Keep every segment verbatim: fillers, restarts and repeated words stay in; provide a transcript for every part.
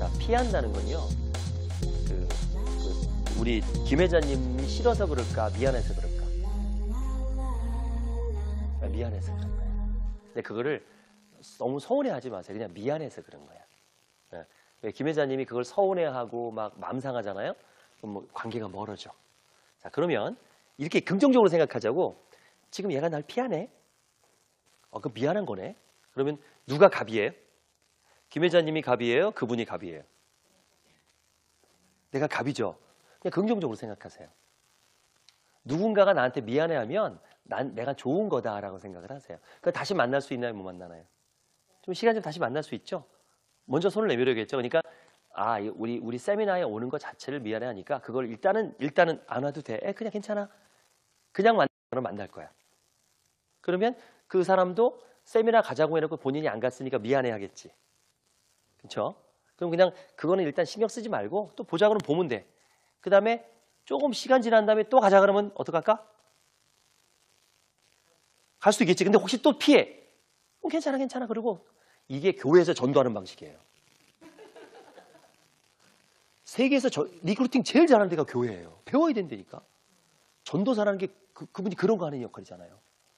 피한다는 건요. 그, 그 우리 김 회장님이 싫어서 그럴까, 미안해서 그럴까? 미안해서 그런 거야. 근데 그거를 너무 서운해하지 마세요. 그냥 미안해서 그런 거야. 네. 김 회장님이 그걸 서운해하고 막 마음 상하잖아요. 그럼 뭐 관계가 멀어져. 자, 그러면 이렇게 긍정적으로 생각하자고. 지금 얘가 날 피하네. 어, 그 미안한 거네. 그러면 누가 갑이에요? 김 회장님이 갑이에요? 그분이 갑이에요? 내가 갑이죠. 그냥 긍정적으로 생각하세요. 누군가가 나한테 미안해하면 난 내가 좋은 거다라고 생각을 하세요. 그러니까 다시 만날 수 있나요? 못 만나나요? 좀 시간 좀 다시 만날 수 있죠? 먼저 손을 내밀어야겠죠. 그러니까 아, 우리 우리 세미나에 오는 것 자체를 미안해하니까 그걸 일단은 일단은 안 와도 돼. 에, 그냥 괜찮아. 그냥 만나면 만날 거야. 그러면 그 사람도 세미나 가자고 해놓고 본인이 안 갔으니까 미안해하겠지. 그렇죠? 그럼 그냥 그거는 일단 신경 쓰지 말고 또 보자 그러면 보면 돼. 그 다음에 조금 시간 지난 다음에 또 가자 그러면 어떡할까? 갈 수도 있겠지. 근데 혹시 또 피해. 어, 괜찮아 괜찮아. 그리고 이게 교회에서 전도하는 방식이에요. 세계에서 저, 리크루팅 제일 잘하는 데가 교회예요. 배워야 된다니까. 전도사라는 게 그, 그분이 그런 거 하는 역할이잖아요.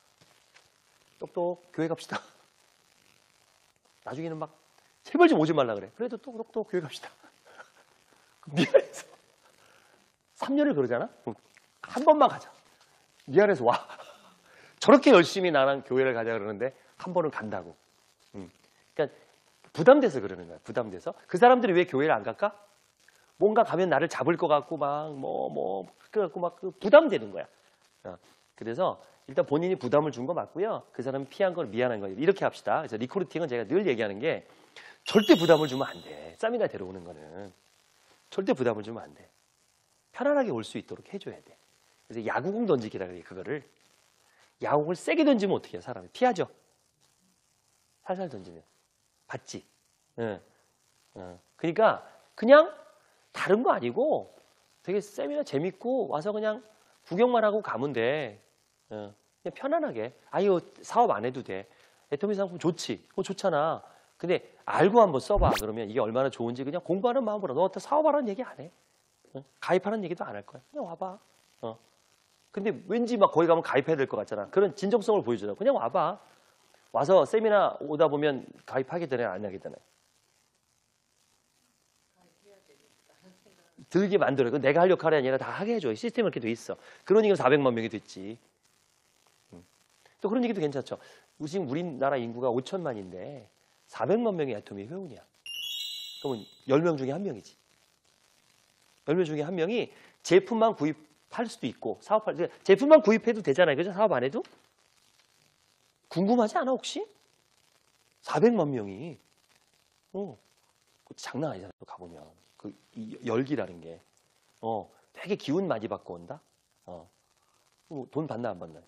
똑똑 교회 갑시다. 나중에는 막 제발 좀 오지 말라 그래. 그래도 똑똑 교회 갑시다. 미안해서. 삼 년을 그러잖아? 한 번만 가자. 미안해서 와. 저렇게 열심히 나랑 교회를 가자 그러는데 한 번은 간다고. 음. 그러니까 부담돼서 그러는 거야. 부담돼서. 그 사람들이 왜 교회를 안 갈까? 뭔가 가면 나를 잡을 것 같고 막 뭐 뭐 그래갖고 막 그 부담되는 거야. 어. 그래서 일단 본인이 부담을 준 거 맞고요. 그 사람이 피한 건 미안한 거예요. 이렇게 합시다. 그래서 리크루팅은 제가 늘 얘기하는 게 절대 부담을 주면 안 돼. 세미나 데려오는 거는. 절대 부담을 주면 안 돼. 편안하게 올 수 있도록 해줘야 돼. 그래서 야구공 던지기라 그래, 그거를. 야구공을 세게 던지면 어떻게 해요, 사람이? 피하죠? 살살 던지면. 받지? 응. 응. 그러니까 그냥 다른 거 아니고 되게 세미나 재밌고 와서 그냥 구경만 하고 가면 돼. 응. 그냥 편안하게. 아유, 사업 안 해도 돼. 애터미 상품 좋지? 어, 좋잖아. 근데 알고 한번 써봐. 그러면 이게 얼마나 좋은지 그냥 공부하는 마음으로. 너 어떤 사업하라는 얘기 안 해. 응? 가입하는 얘기도 안 할 거야. 그냥 와봐. 어. 근데 왠지 막 거기 가면 가입해야 될 것 같잖아. 그런 진정성을 보여주잖아. 그냥 와봐. 와서 세미나 오다 보면 가입하게 되나요? 안 하게 되나요? 들게 만들어요. 내가 할 역할이 아니라 다 하게 해줘. 시스템이 이렇게 돼 있어. 그러니까 사백만 명이 됐지. 음. 또 그런 얘기도 괜찮죠. 지금 우리나라 인구가 오천만인데 사백만 명의 애터미 회원이야. 그러면 열 명 중에 한 명이지. 열 명 중에 한 명이 제품만 구입할 수도 있고 사업할 때 제품만 구입해도 되잖아요. 그죠? 사업 안 해도? 궁금하지 않아 혹시? 사백만 명이. 어. 장난 아니잖아. 가보면. 그 열기라는 게. 어. 되게 기운 많이 받고 온다. 어. 돈 받나 안 받나요?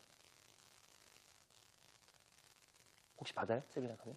혹시 받아요? 세미나 가면?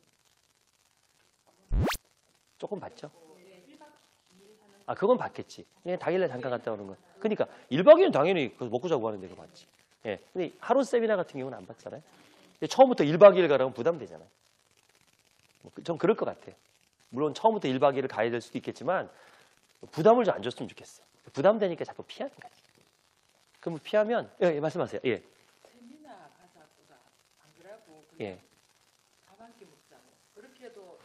조금 받죠? 아, 그건 받겠지. 그냥 당일날 잠깐 갔다 오는 거. 그러니까 일 박 이 일은 당연히 먹고 자고 하는 데가 받지. 예. 근데 하루 세미나 같은 경우는 안 받잖아요. 근데 처음부터 일 박 이 일 가라면 부담되잖아요. 전 그럴 것 같아요. 물론 처음부터 일 박 이 일을 가야 될 수도 있겠지만 부담을 좀 안 줬으면 좋겠어. 부담되니까 자꾸 피하는 거지. 그럼 피하면 예, 예 말씀하세요. 예. 세미나 가자꾸가 안 그러고 예. 밥 한 끼 먹자고 그렇게 해도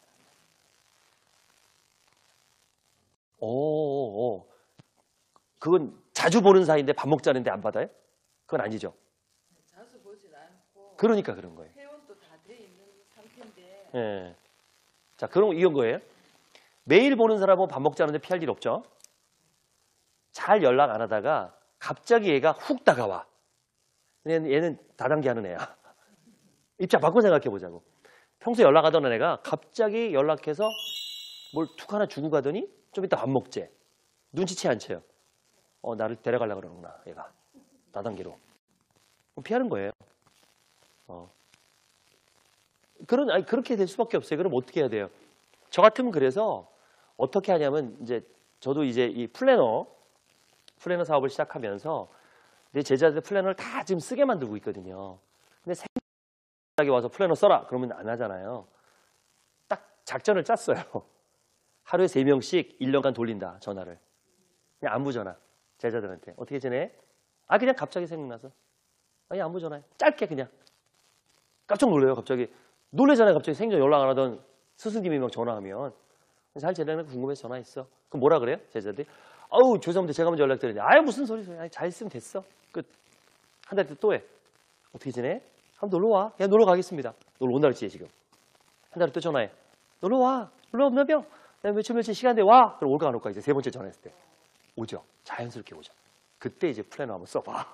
오, 오, 그건 자주 보는 사이인데 밥 먹자는데 안 받아요? 그건 아니죠. 자주 보진 않고. 그러니까 그런 거예요. 회원도 다 돼 있는 상태인데. 예. 자, 그럼 이건 거예요. 매일 보는 사람하고 밥 먹자는데 피할 일 없죠. 잘 연락 안 하다가 갑자기 얘가 훅 다가와. 얘는, 얘는 다단계 하는 애야. 입장 바꿔 생각해 보자고. 평소에 연락하던 애가 갑자기 연락해서 뭘 툭 하나 주고 가더니 좀 이따 밥 먹재. 눈치채 안 채요. 어, 나를 데려가려고 그러는구나, 얘가. 다단계로. 피하는 거예요. 어. 그런, 아니, 그렇게 될 수밖에 없어요. 그럼 어떻게 해야 돼요? 저 같으면 그래서 어떻게 하냐면, 이제, 저도 이제 이 플래너, 플래너 사업을 시작하면서 내 제자들 플래너를 다 지금 쓰게 만들고 있거든요. 근데 생각이 와서 플래너 써라! 그러면 안 하잖아요. 딱 작전을 짰어요. 하루에 세 명씩 일 년간 돌린다, 전화를. 그냥 안부 전화, 제자들한테. 어떻게 지내? 아, 그냥 갑자기 생각나서. 아니, 안부 전화해. 짧게 그냥. 깜짝 놀래요, 갑자기. 놀래잖아요, 갑자기 생전 연락 안 하던 스승님이 막 전화하면. 잘 지내는 거 궁금해서 전화했어. 그럼 뭐라 그래요, 제자들이? 아우, 죄송합니다. 제가 먼저 연락드리는데. 아유, 무슨 소리세요. 아니, 잘 있으면 됐어. 끝. 한 달 뒤 또 해. 어떻게 지내? 한번 놀러 와. 야, 놀러 가겠습니다. 놀러 온다 그랬지, 지금. 한 달에 또 전화해. 놀러 와. 놀러 온다며? 야, 며칠 며칠 시간대 와. 그럼 올까 안 올까? 이제 세 번째 전화했을 때. 오죠. 자연스럽게 오죠. 그때 이제 플래너 한번 써봐.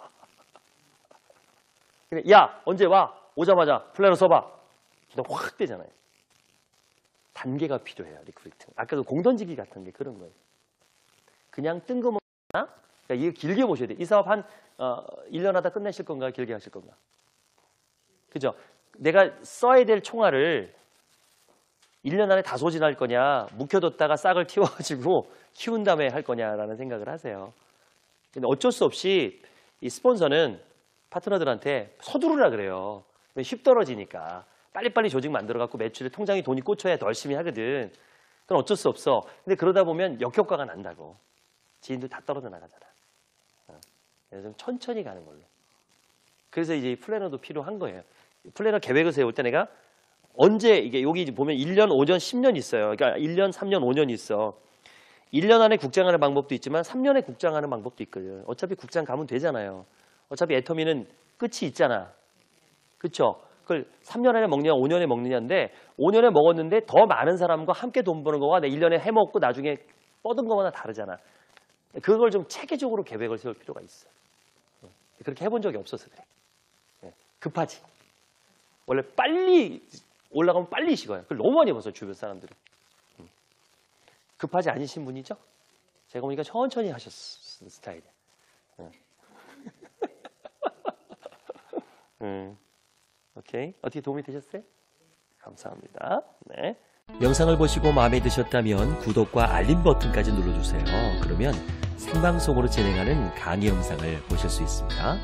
근데 야, 언제 와? 오자마자 플래너 써봐. 그냥 확 되잖아요. 단계가 필요해요, 리크루팅. 아까도 공 던지기 같은 게 그런 거예요. 그냥 뜬금없나? 그러니까 이거 길게 보셔야 돼요. 이 사업 한 어, 일 년 하다 끝내실 건가, 길게 하실 건가? 그죠? 내가 써야 될 총알을 일 년 안에 다 소진할 거냐, 묵혀뒀다가 싹을 틔워가지고 키운 다음에 할 거냐라는 생각을 하세요. 근데 어쩔 수 없이 이 스폰서는 파트너들한테 서두르라 그래요. 쉽 떨어지니까. 빨리빨리 조직 만들어갖고 매출에 통장에 돈이 꽂혀야 더 열심히 하거든. 그건 어쩔 수 없어. 근데 그러다 보면 역효과가 난다고. 지인들 다 떨어져 나가잖아. 어. 그래서 좀 천천히 가는 걸로. 그래서 이제 플래너도 필요한 거예요. 플래너 계획을 세울 때 내가 언제, 이게 여기 보면 일 년, 오 년, 십 년 있어요. 그러니까 일 년, 삼 년, 오 년 있어. 일 년 안에 국장하는 방법도 있지만 삼 년에 국장하는 방법도 있거든. 어차피 국장 가면 되잖아요. 어차피 애터미는 끝이 있잖아. 그쵸? 그걸 삼 년 안에 먹느냐, 오 년에 먹느냐인데 오 년에 먹었는데 더 많은 사람과 함께 돈 버는 거와 내 일 년에 해먹고 나중에 뻗은 거마다 다르잖아. 그걸 좀 체계적으로 계획을 세울 필요가 있어. 그렇게 해본 적이 없어서 그래. 급하지. 원래 빨리 올라가면 빨리 식어요. 그걸 너무 많이 봤어요, 주변 사람들이. 급하지 않으신 분이죠? 제가 보니까 천천히 하셨을 스타일이에요. 음. 오케이. 어떻게 도움이 되셨어요? 감사합니다. 네. 영상을 보시고 마음에 드셨다면 구독과 알림 버튼까지 눌러주세요. 그러면 생방송으로 진행하는 강의 영상을 보실 수 있습니다.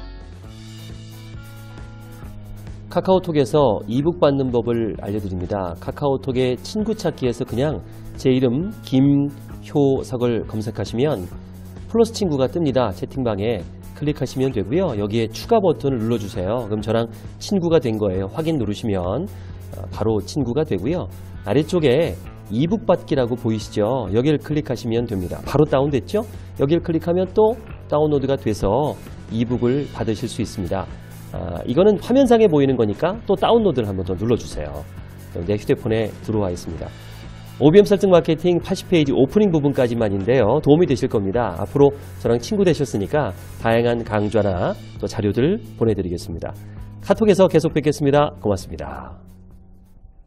카카오톡에서 이북 받는 법을 알려드립니다. 카카오톡의 친구 찾기에서 그냥 제 이름 김효석을 검색하시면 플러스 친구가 뜹니다. 채팅방에 클릭하시면 되고요. 여기에 추가 버튼을 눌러주세요. 그럼 저랑 친구가 된 거예요. 확인 누르시면 바로 친구가 되고요. 아래쪽에 이북 받기라고 보이시죠? 여기를 클릭하시면 됩니다. 바로 다운됐죠? 여기를 클릭하면 또 다운로드가 돼서 이북을 받으실 수 있습니다. 아, 이거는 화면상에 보이는 거니까 또 다운로드를 한번 더 눌러주세요. 내 휴대폰에 들어와 있습니다. 오비엠 설득 마케팅 팔십 페이지 오프닝 부분까지만인데요. 도움이 되실 겁니다. 앞으로 저랑 친구 되셨으니까 다양한 강좌나 또 자료들 보내드리겠습니다. 카톡에서 계속 뵙겠습니다. 고맙습니다.